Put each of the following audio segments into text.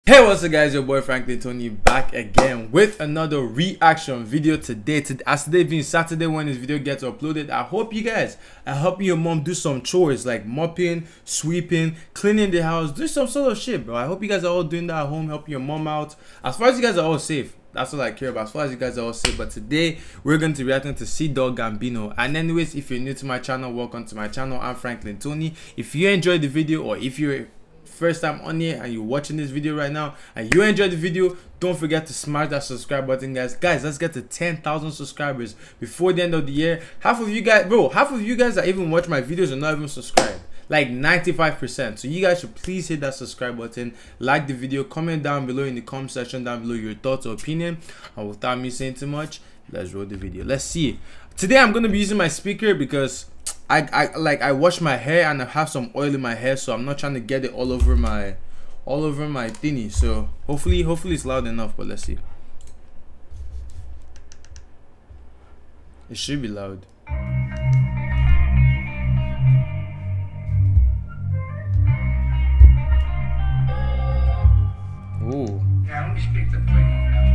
Hey, what's up guys, your boy Franklin Tony back again with another reaction video today. As today being Saturday when this video gets uploaded, I hope you guys are helping your mom do some chores like mopping, sweeping, cleaning the house, do some sort of shit, bro. I hope you guys are all doing that at home, helping your mom out. As far as you guys are all safe, that's all I care about, as far as you guys are all safe. But today we're going to be reacting to C-Dog Gambino. And anyways, if you're new to my channel, welcome to my channel. I'm Franklin Tony. If you enjoyed the video, or if you're first time on here and you're watching this video right now and you enjoyed the video, don't forget to smash that subscribe button, guys. Let's get to 10,000 subscribers before the end of the year. Half of you guys that even watch my videos are not even subscribed, like 95%. So you guys should please hit that subscribe button, like the video, comment down below in the comment section down below your thoughts or opinion. And without me saying too much, let's roll the video. Let's see. Today I'm gonna be using my speaker because I wash my hair and I have some oil in my hair, so I'm not trying to get it all over my thingy. So hopefully it's loud enough, but let's see. It should be loud. Ooh. Yeah, let me speak the plane.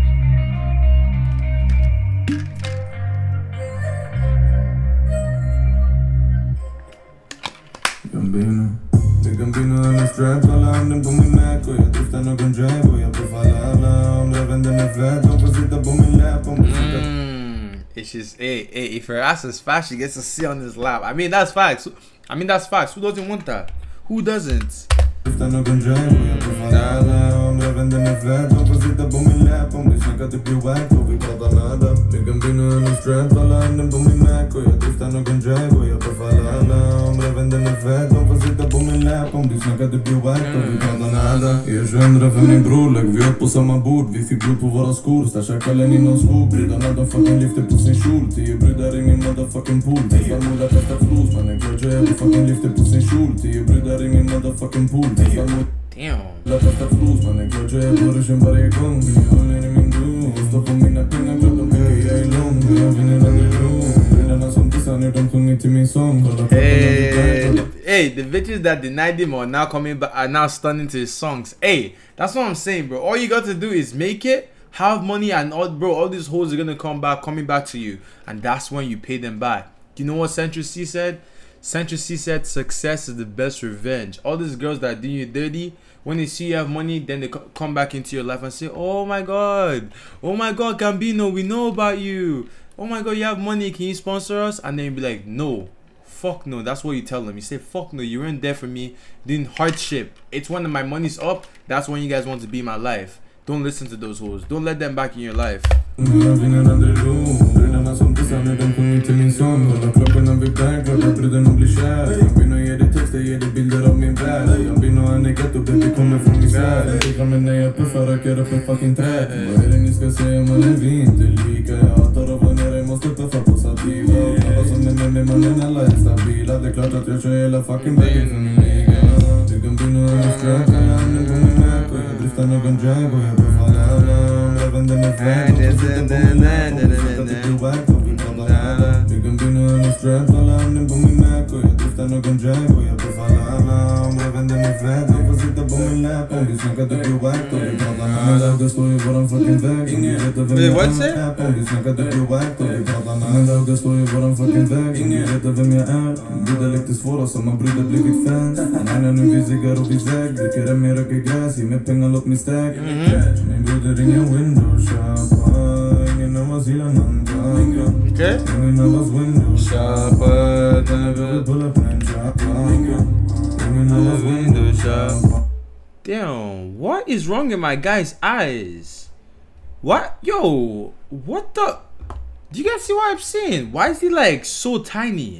Gambino nella strap, parlando con mi Mac, io ti stanno con Jago, io per farla, revende nel freddo, così da boom in lap, It's just, hey, if her ass is fat, she gets to sit on his lap. I mean, that's facts. Who doesn't want that? Who doesn't? Stanno con Jago, io per farla, revende nel freddo, così da boom in lap, mi snaccate più wacko, vi porta nada. Gambino nella strap, parlando con mi Mac, io ti stanno con Jago, io per farla, revende nel freddo, così da boom in lap, mi snaccate più wacko, vi porta nada. Jag känner för min bror, lägg vi upp på samma bord, vi fick blod på våra skor, stashar kvällen i någon skog, brudarna de fucking lyfter på sin kjol, 10 brudar i min motherfucking pool, farmor kastar flos, mannen klart jag fucking lyfter på sin kjol, 10 brudar i min motherfucking pool, Damn. La kastar flos, mannen klart jag på ruschen varje gång, vi håller i min do, står på mina pengar, klart de mycket jag är lång, jag vinner aldrig ro, brudarna som tissar ner, de sjunger till min sång. Hey, the bitches that denied him are now coming back, are now stunning to his songs. Hey, that's what I'm saying, bro. All you got to do is make it, have money, and all these hoes are gonna coming back to you, and that's when you pay them back. You know what Central C said? Central C said success is the best revenge. All these girls that do you dirty, when they see you have money, then they come back into your life and say, oh my god, Gambino, we know about you. Oh my god, you have money, can you sponsor us? And then you be like, no, fuck no. That's what you tell them. You say, fuck no, you weren't there for me doing hardship. It's when my money's up, that's when you guys want to be in my life. Don't listen to those hoes. Don't let them back in your life. Stanno con Jago, io per farla, revende nel freddo, il Gambino nello strap, parlando con mi Mac, io ti stanno con Jago, io per farla, revende nel freddo, così da boom in lap, mi snaccate più wacko, vi porta nada, che sto io for fucking veg, mi rete per mia app, mi snaccate più wacko, vi porta nada, che sto io for fucking veg, mi rete per mia app, brudar lekte svåra som har brudar blivit fans, nej nu vi ziggar och vi säg, dricker mer röker gräs, ge mig pengar låt mig stack, min broder ingen window shoppa, ingen av oss gillar någon gång, ingen av oss window shoppa, den vill pulla på en shoppa, ingen av oss window shoppa. Damn, what is wrong in my guy's eyes? What? Yo, what the? Do you guys see what I'm saying? Why is he like so tiny?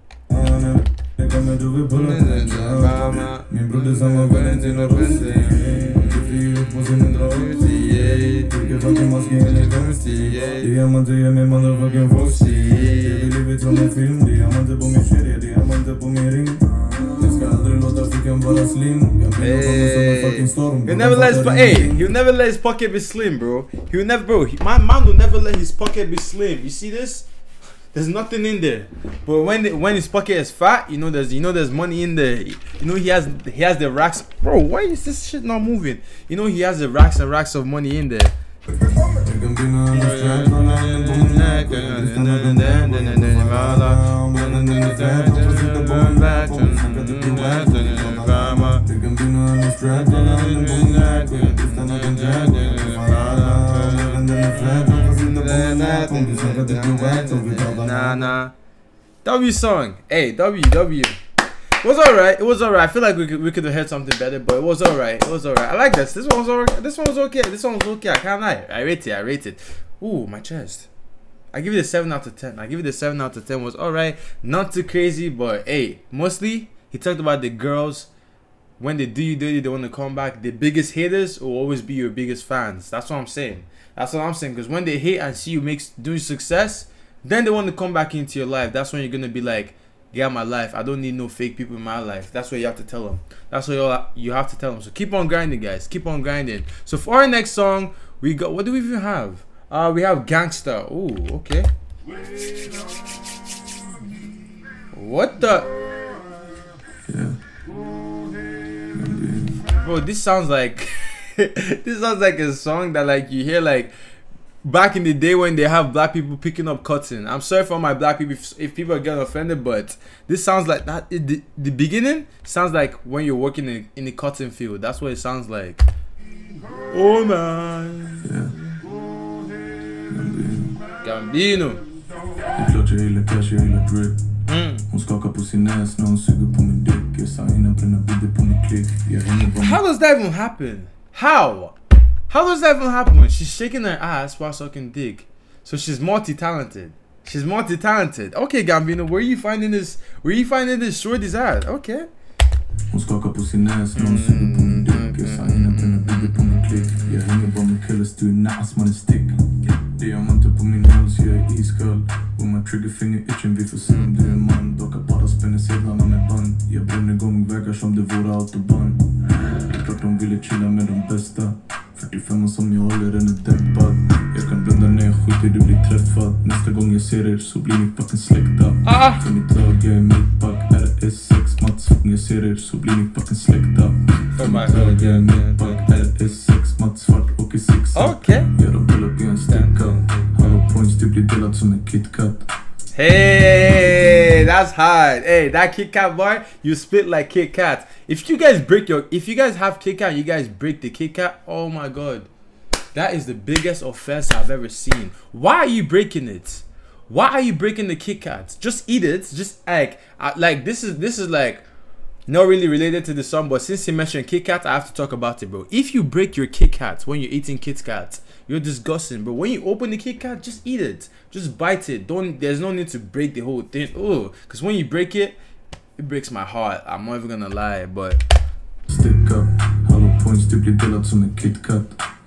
Min broder samma Valentino Rossi, på sin 180, tycker fucking masken är konstig, diamanter gör mig motherfucking frosty, jag vill livet som en film, diamanter på min kedja, diamanter på min ring, jag ska aldrig låta fickan vara slim, jag blir någon som en fucking storm. He'll never let his pocket be slim, bro. My man will never let his pocket be slim. You see this? There's nothing in there. But when his pocket is fat, there's money in there. He has the racks. Bro, why is this shit not moving? He has the racks and racks of money in there. Nah. W song. Hey, W. It was alright. I feel like we could have heard something better, but it was alright. I like this. This one was alright. This one was okay. I can't lie. I rate it. Ooh, my chest. I give it a 7 out of 10. It was alright. Not too crazy, but hey, mostly he talked about the girls. When they do you dirty, they want to come back. The biggest haters will always be your biggest fans. That's what I'm saying. Because when they hate and see you doing success, then they want to come back into your life. That's when you're gonna be like, get out my life. I don't need no fake people in my life. That's what you have to tell them. You have to tell them. So keep on grinding, guys. Keep on grinding. So for our next song, we got, what do we even have? We have Gangsta. Ooh, okay. What the? Yeah. Bro, this sounds like a song that like you hear like back in the day when they have black people picking up cotton. I'm sorry for my black people if people are getting offended, but this sounds like that. The beginning sounds like when you're working in the cotton field. That's what it sounds like. Oh man. Yeah. Gambino. Det är klart jag gillar cash, jag gillar drip. Hon skakar på sin näs när hon suger på min dick. Jag signar bränner bilder på min klick. Jag hänger på. How does that even happen? How does that even happen when she's shaking her ass while sucking dick? So she's multi-talented. Okay, Gambino, where are you finding this shorty's at? Okay. Hon skakar på sin näs när hon suger på min dick. Jag signar bränner bilder på min klick. Jag hänger på min killers, du är nice, man är stick. Det gör man inte på min hals, jag är iskall. Och man trigger finger itchen, vi får se om du är man. Dockar bara spänner sedlarna med band. Jag bränner igång vägar som det vore autobahn. Det är klart de ville chilla med de bästa. 45 som jag håller, den är dämpad. Jag kan blunda när jag skjuter, du blir träffad. Nästa gång jag ser er så blir ni fucking släkta. För mitt lag, jag är mittback. RS6 Mats, om jag ser er så blir ni fucking släkta. För mitt lag, jag är mittback. RS6 Mats, svart och i zigzag. Jag har bullat i en sticka. Hallo points, du blir delad som en KitKat. Hey, that's hard. Hey, that Kit Kat bar, you spit like Kit Kat. If you guys have Kit Kat, you guys break the Kit Kat. Oh my god, that is the biggest offense I've ever seen. Why are you breaking it? Why are you breaking the Kit Kat? Just eat it. Just like this is like not really related to the song, but since he mentioned Kit Kat, I have to talk about it, bro. If you break your Kit Kat when you're eating Kit Kat, you're disgusting, bro. When you open the Kit Kat, just eat it. Just bite it. There's no need to break the whole thing. Oh, because when you break it, it breaks my heart. I'm not even gonna lie, but stick up. Hallo points, du blir delad som en KitKat.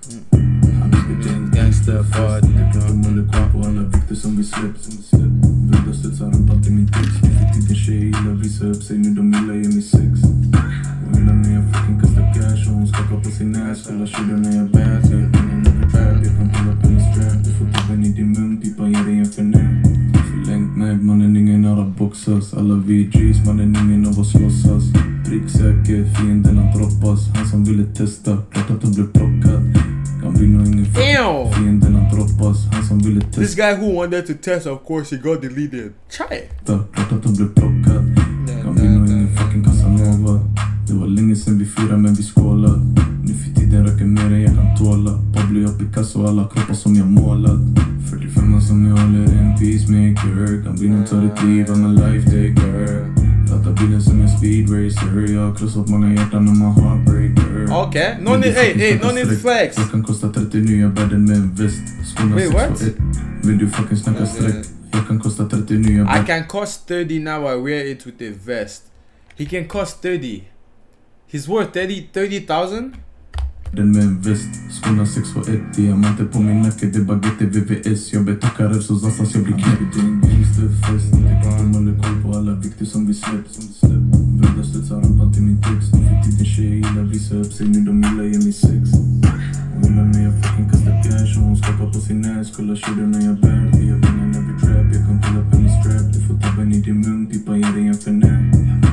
Gangsta fart. De håller kvar på alla vikter som vi släppt. Brudar studsar runt alltid min text. Nu för tiden tjejer gillar visa upp sig, nu de gillar ge mig sex. Hon gillar när jag fucking kastar cash och hon skakar på sin ass. Alla tjejer när jag bär. Jag kan hålla på min strap. Du får tubben i din mun, typa ger dig en förnäm. Förlängt med, mannen ingen av att boxas. Alla vi G's, mannen ingen av oss låtsas. Pricksäker, fienderna droppas. Han som ville testa, klart att han blev plockad. Kan bli nog ingen fienderna droppas. Han som ville testa. This guy who wanted to test, of course he got deleted. Try. Klart att han blev plockad. Kan bli nog ingen fucking Casanova. Det var länge sen vi firade men vi skålar. Nu för tiden räcker mer än jag kan tåla. Pablo, jag Picasso, alla kroppar som jag målat. 45 som jag håller en peacemaker. Kan bli nog ta ditt liv, I'm a life taker. Ratta bilen som en speed racer. Jag har krossat många hjärtan om en heartbreaker. Okej, no need to flex. Jag kan kosta 30 nya bädden med en väst. Wait, what? Vill du fucking snacka sträck? Jag kan kosta 30 nya I can cost 30 now, I wear it with a vest. He can cost 30. He's worth 30,000? Den med en väst, skorna 6 för 1. Diamanter på min nacke, det baguette VVS. Jag betackar röv så zassas jag blir knäppt. Det är en gangsterfest. De håller koll på alla vikter som vi släppt. Brudar studsar runt alltid min text. Nu för tiden tjejer gillar visa upp sig, nu de gillar ge mig sex. Hon gillar när jag fucking kastar cash och hon skakar på sin ass. Kolla tjejer när jag bär. Jag vinner när vi trap. Jag kan pull up en strap. Du får tabben i din mun, tippa in dig en förnäm.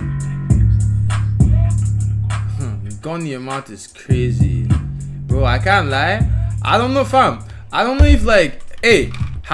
Gun in your mouth is crazy, bro. I can't lie. I don't know, fam. I don't know if like, hey,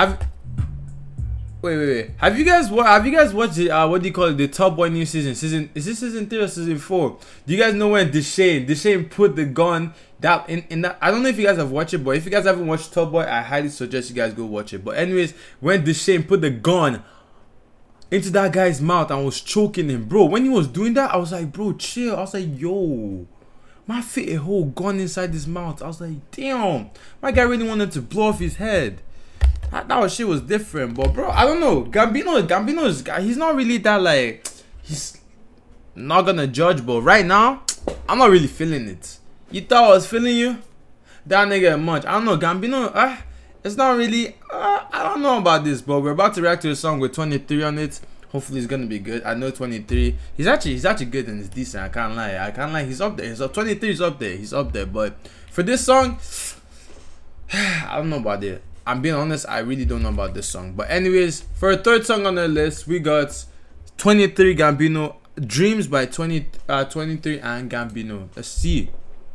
wait. Have you guys watched the what do you call it? The Top Boy new season? Is this season 3 or season 4? Do you guys know when Deshane put the gun that in that? I don't know if you guys have watched it, but if you guys haven't watched Top Boy, I highly suggest you guys go watch it. But anyways, when Deshane put the gun into that guy's mouth and was choking him, bro. When he was doing that, I was like, bro, chill. I was like, yo, my fit a whole gun inside his mouth. I was like, damn, my guy really wanted to blow off his head. That shit was different, but bro, I don't know. Gambino is, he's not really that, like, he's not gonna judge, but right now, I'm not really feeling it. You thought I was feeling you? That nigga much. I don't know, Gambino, it's not really, I don't know about this, but we're about to react to a song with 23 on it. Hopefully it's gonna be good. I know 23. He's actually good and it's decent. I can't lie. He's up there. 23 is up there. He's up there. But for this song, I don't know about it. I'm being honest. I really don't know about this song. But anyways, for a third song on the list, we got 23 Gambino, Dreams by 23 and Gambino. Let's see.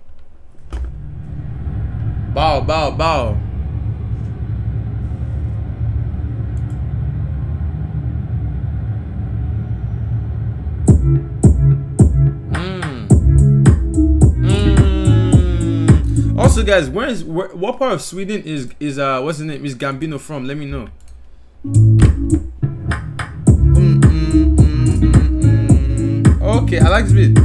Bow. Also, guys, what part of Sweden is what's his name? Is Gambino from? Let me know. Okay, I like this beat.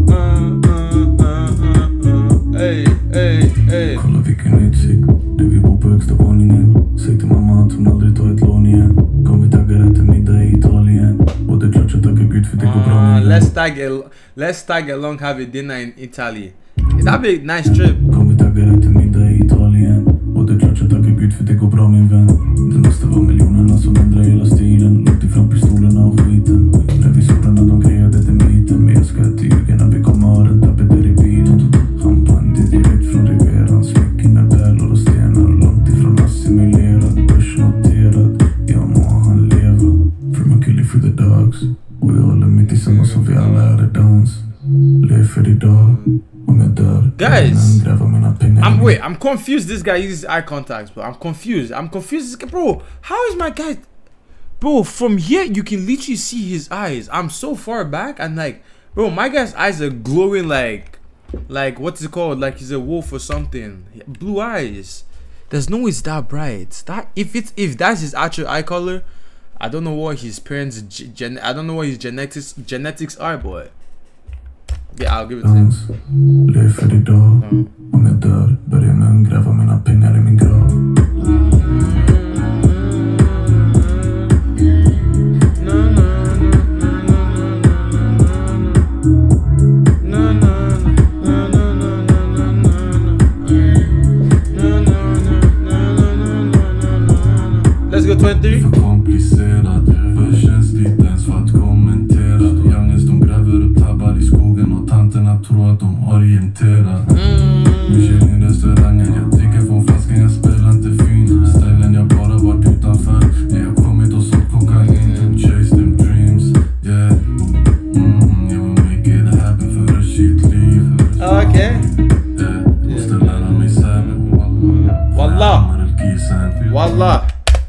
Hey. Kolla vilken utsikt. Det vi bor på högsta våningen. Säg till mamma att hon aldrig tar ett lån igen. Kommer tagga till middag i Italien. Och det är klart jag tackar Gud för det går bra. Let's tag along, have a dinner in Italy. That'd be a nice trip. Kommer tagga till middag i Italien. Och det är klart jag tackar Gud för det går bra min vän. Det måste vara miljonerna som ändrar hela stilen. Låt ifrån pistolerna och skiten. Revisorerna de grejade till myten. Men jag ska till ljuga när vi kommer ha den tappet där i bilen. Champagne direkt från Riveran. Smycken med pärlor och stenar. Långt ifrån assimilerad. Börsnoterad. Jag må han leva. From a killie for the dogs. Och jag håller mig tillsammans som vi alla är i dans. Lev för idag. Guys, I'm confused. This guy uses eye contact, bro. I'm confused, bro. How is my guy, bro? From here you can literally see his eyes. I'm so far back and like, bro, my guy's eyes are glowing like what's it called? Like he's a wolf or something. Blue eyes. There's no way it's that bright. That if that's his actual eye color, I don't know what his parents I don't know what his genetics are, boy. Yeah, I'll give it to him. Lev för idag. Om jag dör, börjar med gräva mina pengar i min grav. Let's go 23. För komplicerat, för känsligt ens för att kommentera. Youngest de gräver upp tabbar i skogen och tanterna tror att de orienterar. Nu känner i restaurangen, jag dricker från flaskan, jag spelar inte fin. Ställen jag bara varit utanför, när jag kommit och sålt kokain. Chase them dreams, yeah. Jag vill make it happen för ett shit liv. Okay. Måste lära mig sämre. Wallah.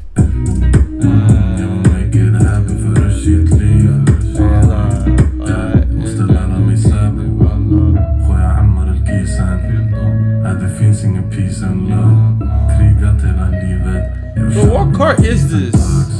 But what car is this?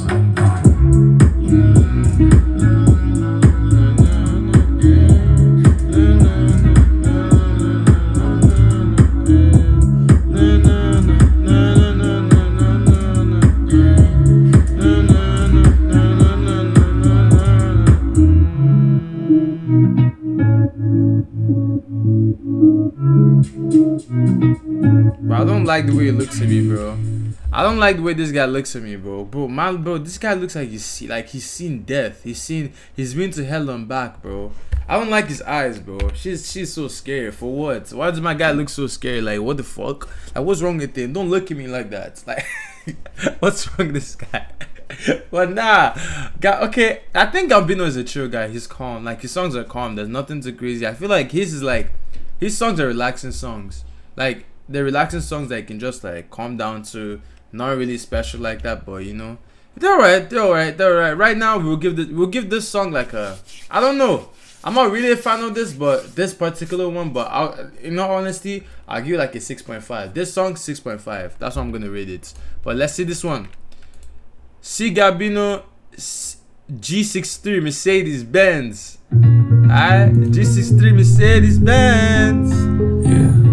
Bro, I don't like the way it looks at me, bro. I don't like the way this guy looks at me, bro. Bro, this guy looks like he's seen death. He's been to hell and back, bro. I don't like his eyes, bro. She's so scary. For what? Why does my guy look so scary? Like, what the fuck? Like, what's wrong with him? Don't look at me like that. Like, what's wrong with this guy? But nah, guy, okay, I think Gambino is a chill guy. He's calm. Like, his songs are calm. There's nothing too crazy. I feel like his songs are relaxing songs. Like, they're relaxing songs that you can just like calm down to. Not really special like that, but you know, they're alright. They're alright. Right now, we'll give this song like a, I don't know. I'm not really a fan of this, but this particular one. But in all honesty, I'll give it like a 6.5. This song 6.5. That's what I'm gonna rate it. But let's see this one. C Gambino G63 Mercedes Benz. Alright, G63 Mercedes Benz. Yeah.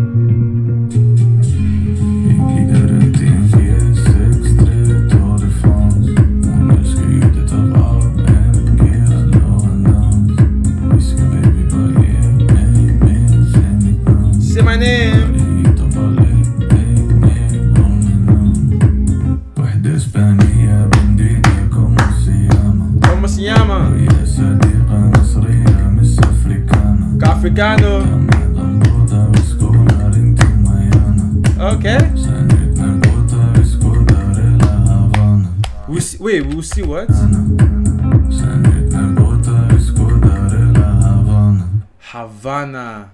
Say my name. ¿Cómo se llama? Africano. Okay. We'll see what? Havana.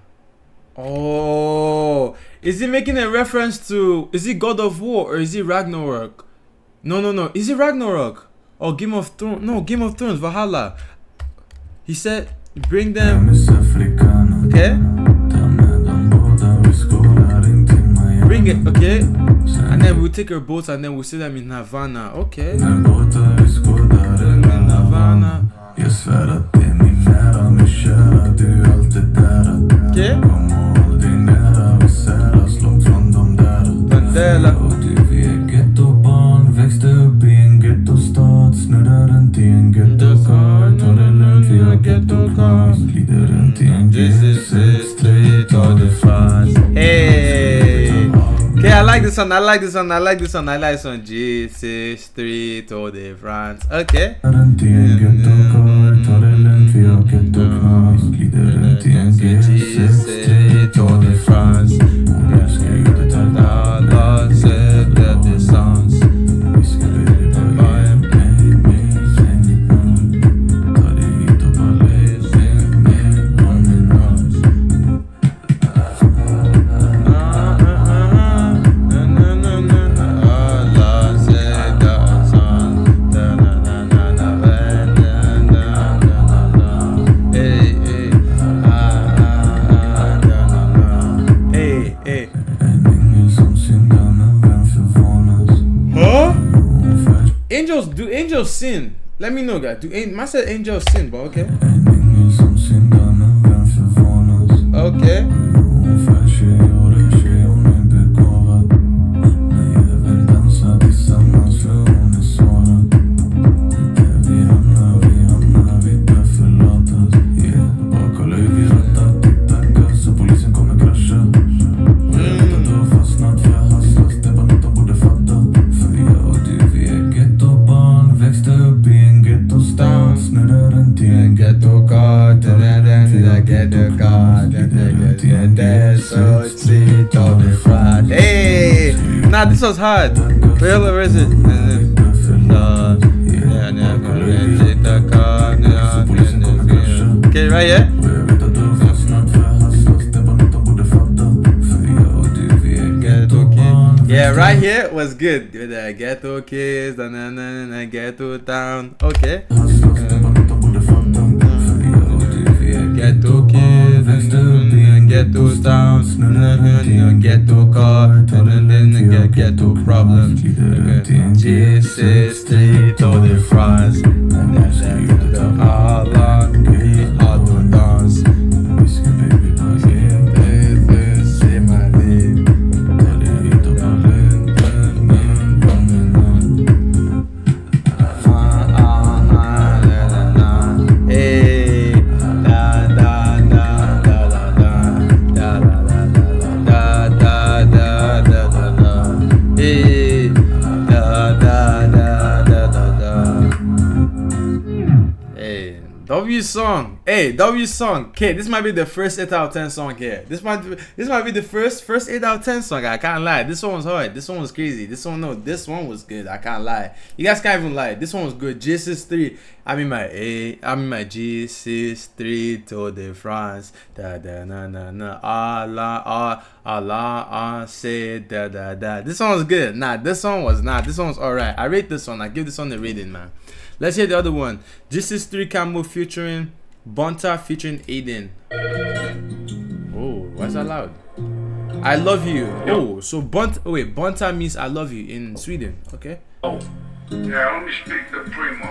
Oh, is he making a reference to, is it God of War or is it Ragnarok? No. Is it Ragnarok? Or Game of Thrones? No, Game of Thrones, Valhalla. He said, bring them. Okay. Bring it, okay. And then we'll take our boats and then we'll see them in Havana. Okay. Havana. Okay. Mandela. Växte upp i en gettostad, snurrar runt i en gettokar, tar det lugnt för jag gettokar, glider runt i en G63, tar det fast. Hey! Okay, I like this one, I like this one. G63, Tour de France. Okay. Runt i en gettokar, tar det lugnt för jag gettokar, glider runt i en G63, Tour de France. Jag ska ut ta alla sätta distans. Do angels sin? Let me know, guys. I said angels sin, but okay. Okay. Hey, nah, this was hard. Where is it? Okay, right here. Yeah, right here was good. The ghetto kids, and ghetto town. Okay. Ghetto kids, and ghetto towns, and ghetto car, and then get ghetto problems. G63, Tour de France, and then the Allah, the auto dance. Say my name. W song. Hey, W song. Okay, this might be the first 8 out of 10 song here. This might be the first 8 out of 10 song. I can't lie. This one was hard. This one was crazy. This one was good. I can't lie. You guys can't even lie. This one was good. G63. I'm in my G63 Tour de France. Da da na na na. Allah say da da da. This one was good. Nah, this one was not. This one was alright. I rate this one. I give this one a rating, man. Let's hear the other one. G63 Camo featuring Bonta featuring Aiden. Oh, why's that loud? I love you. Oh, so Bonta means I love you in Sweden. Okay. Oh. Yeah, only speak the primo.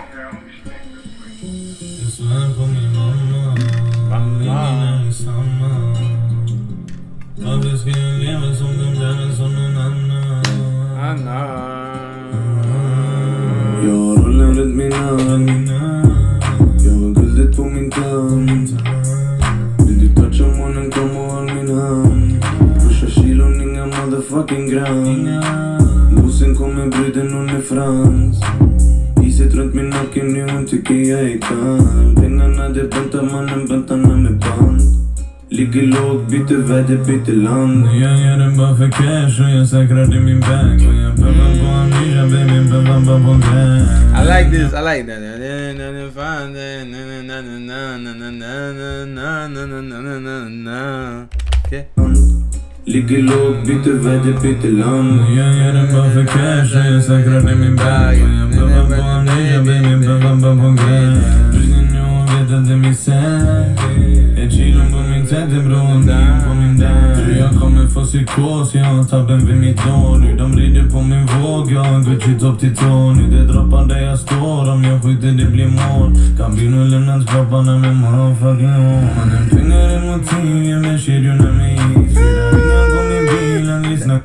Jag rullar runt min hand. Jag har guldet på min tand. Vill du toucha månen, kom och håll min hand. Första kilon, inga motherfucking gram. Bussen kommer, bruden, hon är frans. Iset runt min nacken, nu hon tycker jag är kall. Pengarna, det bantar mannen, bantarna med band. Ligger låg, byter väder, byter land. Jag gör det bara för cash och jag säkrade min bag. Och jag behöver på en nya baby, behöver bara på gräs. I like this, I like that. Okay. Ligger låg, byter väder, byter land. Jag gör det bara för cash och jag säkrade min bag. Och jag behöver på en nya baby, behöver bara på gräs. Jag vet att det är misär. Ett kilo på min tätte bron, på min där. Jag kommer få psykos, jag har tabben vid mitt lår. Nu de rider på min våg, jag har Gucci topp till tå. Nu det droppar där jag står, om jag skjuter det blir mål. Kan bli nog lämnat dropparna med motherfucking hår. Mannen pengar är motiv, jag med kedjorna med is. Fyra ringar på min bil, en lyssnar.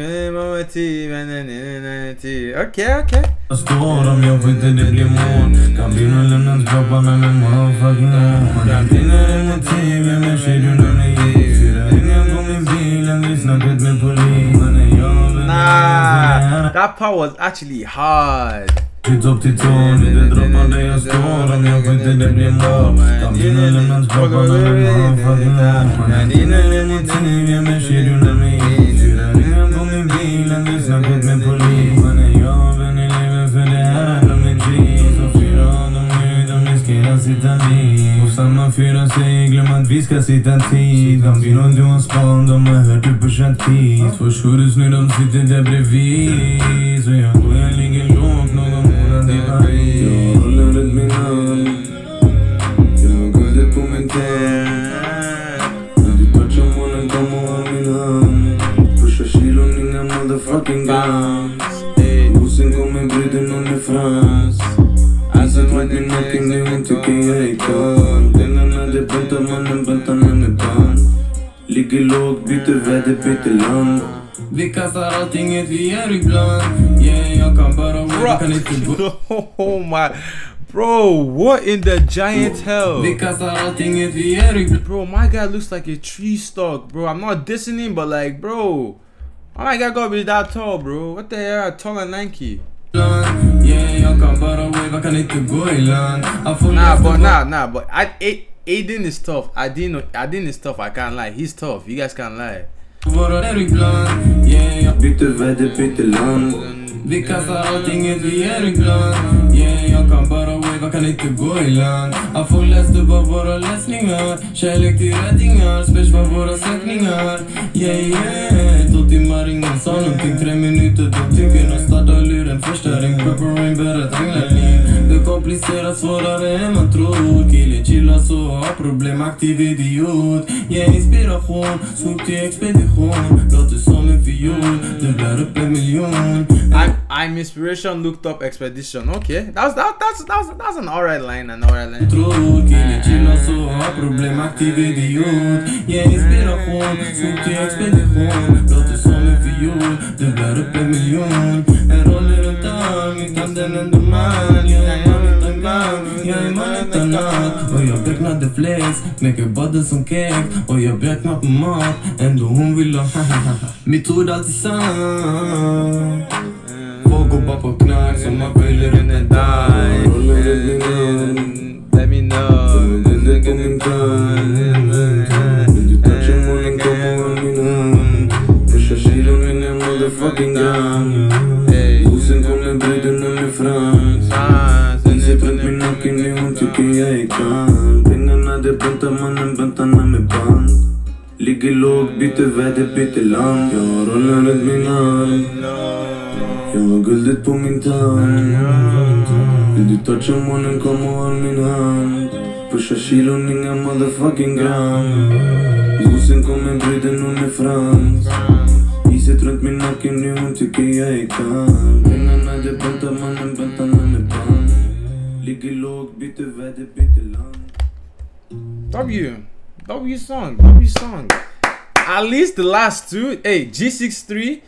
Okay. Jag står, om jag skjuter det blir mål. Kan bli nog lämnat dropparna med motherfucking hår. Mannen pengar är motiv, jag med kedjorna med is. Fyra ringar på min bil, en lyssnar med polis. Nah, that part was actually hard. Upp till tån, det droppar där jag står. Om jag skjuter det blir mål. Kan bli någon lämnans dropparna med motherfucking hår. Dina är motiv, jag med kedjorna med is. Fyra ringar på min bil, en lyssnar med polis. Mannen jag vänner lever för det här, de är G's. Och fyra av dem nu, de riskerar sitta liv. Och samma fyra säger, glöm att vi ska sitta tid. Kan bli någon du har span, de har hört du på känt kis. För shorts nu, de sitter där bredvid. Så jag går, jag ligger lågt, någon månad i Paris. Jag håller runt min hand. Jag har guldet på min tand. Vill du toucha månen, kom och håll min hand. Första kilon, inga motherfucking grams. Bussen kommer, bruden, hon är frans. Iset runt min nacken, nu hon tycker jag är kall. Pengarna, det bantar mannen, bantarna med band. Ligger låg, byter väder, byter land. Vi kastar allting vi gör ibland. Yeah, jag kan bara wait, kan inte gå. Oh my. Bro, what in the giant hell? Vi kastar allting vi gör ibland. Bro, my guy looks like a tree stalk, bro. I'm not dissing him, but like, bro, my guy gotta be that tall, bro. What the hell? Taller than Nike. Yeah, jag kan bara wave, kan inte gå i land. Nah, but Aiden is tough. Aiden is tough, I can't lie. He's tough, you guys can't lie. Våra där ibland. Yeah, jag byter väder, byter land. Vi kastar allting vi gör ibland. Yeah, jag kan bara wave, kan inte gå i land. Jag får läst upp av våra läsningar. Kärlek till räddningar, special för våra sättningar. Yeah, 2 timmar, ingen sa någonting. 3 minuter, då tycker jag startar luren. Första ring, purple rain, börjat regna liv. Det komplicerat, svårare än man tror. Killen chillar så, har problem, aktiv idiot. Yeah, inspiration, skog till expedition. Låter som en fiol, du blir upp 1 miljon. I'm inspiration looked up expedition. Okay, that's an alright line. Tror killen chillar så, har problem, aktiv idiot. Yeah, inspiration, skog till expedition. Låter som en fiol, du blir upp 1 miljon. En roll runt arm, utan den enda man. Jag är man utan gang, jag är man utan natt. Och jag beräknade flex, knäcker badden som kek. Och jag beräknar på mat, ändå hon vill ha mitt ord alltid sant. Folk går bara på knark som man följer runt en dag. Let me know. på min tand. Vill du toucha munnen, kom och håll min hand. Pusha kilon in i motherfucking gram. Bussen kommer bruden med Frans. Hon ser runt min nacken, hon tycker jag är kan. Pengarna det buntar mannen, buntarna med band. Ligger lågt, byter väder, byter land. Jag har rollen runt min arm. Jag har guldet på min tand. Vill du toucha munnen, kom och håll min hand. Pusha kilon, inga motherfucking gram. Bussen kommer bruden, hon är Frans. Iset runt min nacken, nu hon tycker jag är kan. Pengarna det buntar mannen, buntarna med band. Ligger lågt, byter väder, byter land. W song. At least the last two. Hey, G63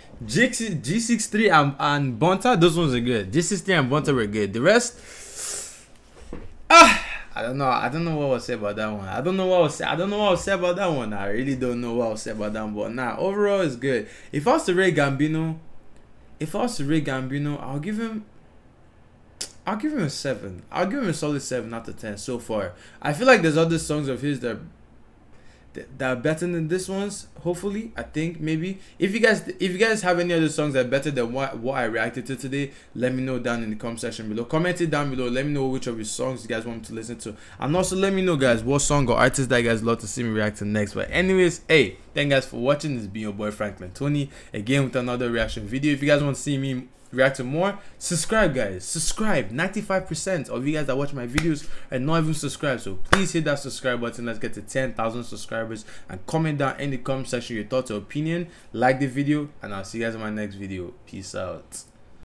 and Bonta, those ones are good. G63 and Bonta were good. The rest, I don't know what I'll say about that one. I don't know what I'll say about that one. I really don't know what I'll say about that one. But nah, overall it's good. If I was to rate Gambino, I'll give him a 7. I'll give him a solid 7 out of 10 so far. I feel like there's other songs of his that are better than this one's. Hopefully, I think maybe. If you guys have any other songs that are better than what I reacted to today, let me know down in the comment section below. Comment it down below. Let me know which of your songs you guys want me to listen to, and also let me know, guys, what song or artist that you guys love to see me react to next. But anyways, hey, thank you guys for watching. This has been your boy Franklin Tony again with another reaction video. If you guys want to see me react to more, subscribe, guys. Subscribe. 95% of you guys that watch my videos are not even subscribed, so please hit that subscribe button. Let's get to 10,000 subscribers, and comment down in the comment section your thoughts or opinion. Like the video, and I'll see you guys in my next video. Peace out.